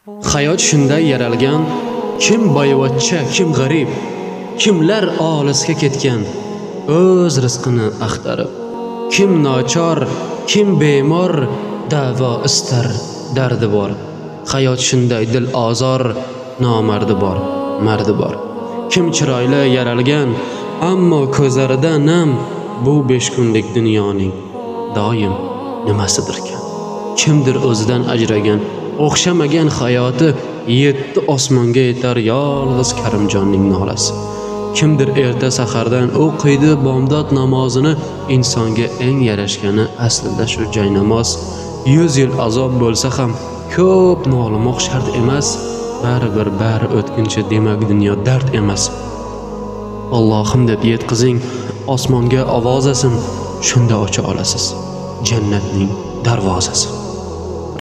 Hayot shunday yaralgan, kim boyvachcha, kim g'arib, kimlar olisga ketgan, o'z rizqini axtarib, kim nochor, kim bemor, davo istar, dardi bor. Hayot shunday dil ozor, nomardi bor, mardi bor. Kim chiroyli yaralgan, ammo ko'zlarida nam, bu 5 kunlik dunyoning doim nimasidirkan. Kimdir o'zidan ajragan, o'xshamagan hayoti 7 osmonga yetar yolg'iz Karimjonning nolasi. Kimdir erta sahardan o'qiydi bomdod namozini, insonga eng yarashgani aslida shu joy namoz. 100 yil azob bo'lsa ham ko'p nolimoq shart emas, baribir bari o'tkinchi, demak dunyo dard emas. Allohim deb yetqizing osmonga ovozasin, shunda ocha olasiz jannatning darvozasi.